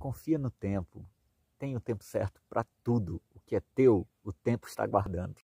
confia no tempo. Tem o tempo certo para tudo. O que é teu, o tempo está guardando.